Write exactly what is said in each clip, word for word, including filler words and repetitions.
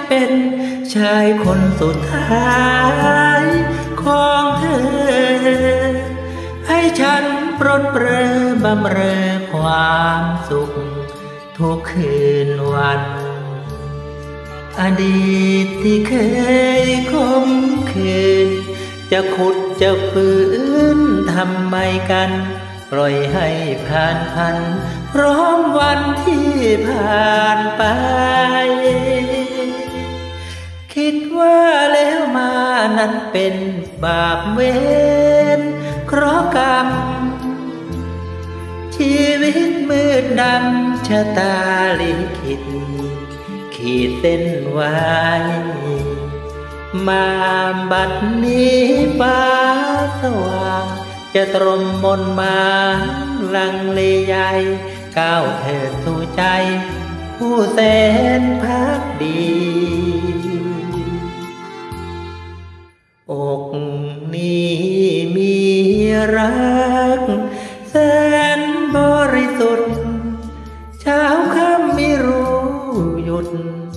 เป็นชายคนสุดท้ายของเธอให้ฉันปรนเปรอบำเรอความสุขทุกคืนวันอดีตที่เคยคมคืนจะขุดจะฝืนทำไมกันปล่อยให้ผ่านพันพร้อมวันที่ผ่านไปคิดว่าแล้วมานั้นเป็นบาปเวรเคราะห์กรรมชีวิตมืดดำชะตาลิขิตขีดเส้นไว้มาบัดนี้ฟ้าสว่างจะตรมมนมาลังเลใหญ่ก้าวเถิดสู่ใจผู้แสนภักดีอกนี้มีรักแสนบริสุทธิ์เช้าค่ำไม่รู้หยุด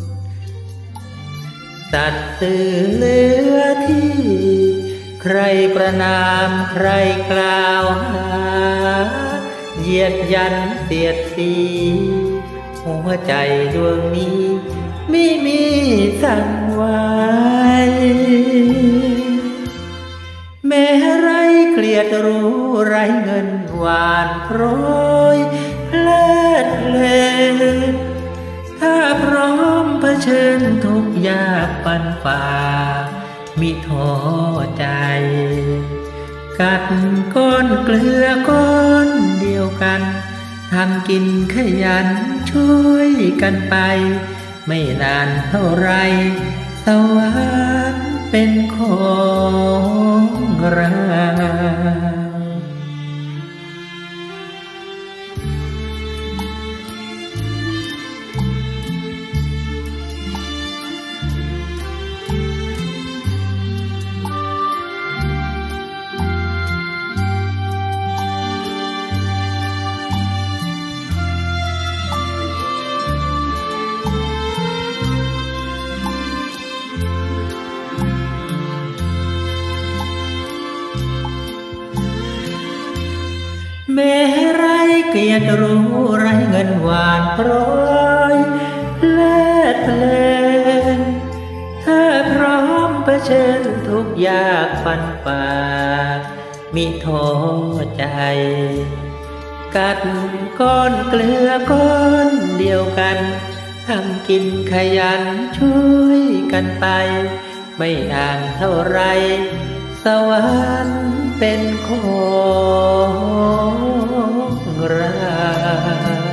สัตย์สื่อเหลือที่ใครประนามใครกล่าวหาเหยียดยันเสียดสีหัวใจดวงนี้ไม่มีสั่งไว้แม้ไรเกลียดรู้ไรเงินหวานโปรยเลิศเลนถ้าพร้อมเผชิญทุกยากปันฝ่ามิท้อใจกัดก้อนเกลือก้อนเดียวกันทำกินขยันช่วยกันไปไม่นานเท่าไรสวรรค์เป็นของเราแม้ไรเกลียดรู้ไรเงินหวานโปรยเลิศเพลินถ้าพร้อมเผชิญทุกยากฟันฝ่ามิท้อใจกัดก้อนเกลือก้อนเดียวกันทำกินขยันช่วยกันไปไม่นานเท่าไรสวรรค์เป็นของเรา